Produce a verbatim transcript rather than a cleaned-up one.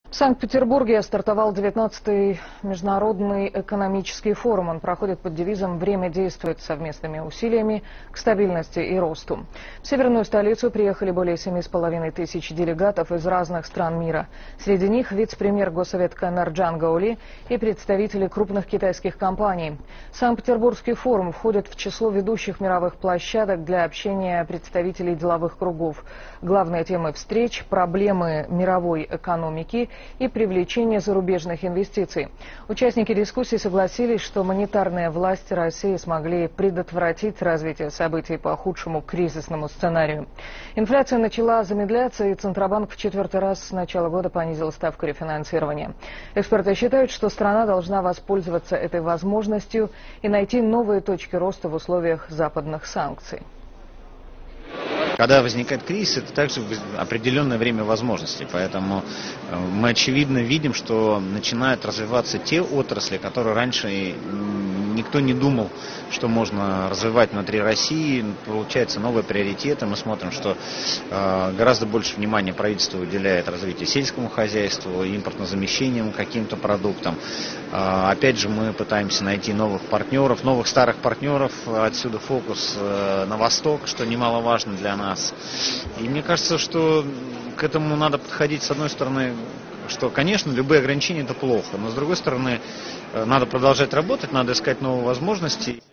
В Санкт-Петербурге стартовал девятнадцатый международный экономический форум. Он проходит под девизом «Время действует» совместными усилиями к стабильности и росту. В северную столицу приехали более семи с половиной тысяч делегатов из разных стран мира. Среди них вице-премьер Госсовета Камерджан Гаули и представители крупных китайских компаний. Санкт-Петербургский форум входит в число ведущих мировых площадок для общения представителей деловых кругов. Главные темы встреч – проблемы мировой экономики и привлечение зарубежных инвестиций. Участники дискуссии согласились, что монетарные власти России смогли предотвратить развитие событий по худшему кризисному сценарию. Инфляция начала замедляться, и Центробанк в четвертый раз с начала года понизил ставку рефинансирования. Эксперты считают, что страна должна воспользоваться этой возможностью и найти новые точки роста в условиях западных санкций. Когда возникает кризис, это также определенное время возможностей. Поэтому мы очевидно видим, что начинают развиваться те отрасли, которые раньше никто не думал, что можно развивать внутри России. Получаются новые приоритеты. Мы смотрим, что гораздо больше внимания правительство уделяет развитию сельскому хозяйству, импортозамещениям, каким-то продуктам. Опять же, мы пытаемся найти новых партнеров, новых старых партнеров. Отсюда фокус на восток, что немаловажно для нас. И мне кажется, что к этому надо подходить с одной стороны, что, конечно, любые ограничения это плохо, но с другой стороны, надо продолжать работать, надо искать новые возможности.